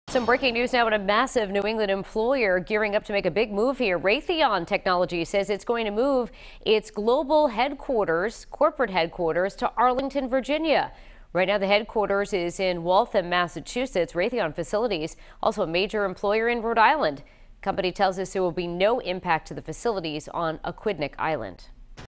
Some breaking news now. A massive New England employer gearing up to make a big move here. Raytheon Technology says it's going to move its global headquarters, corporate headquarters, to Arlington, Virginia. Right now, the headquarters is in Waltham, Massachusetts. Raytheon facilities, also a major employer in Rhode Island. Company tells us there will be no impact to the facilities on Aquidneck Island.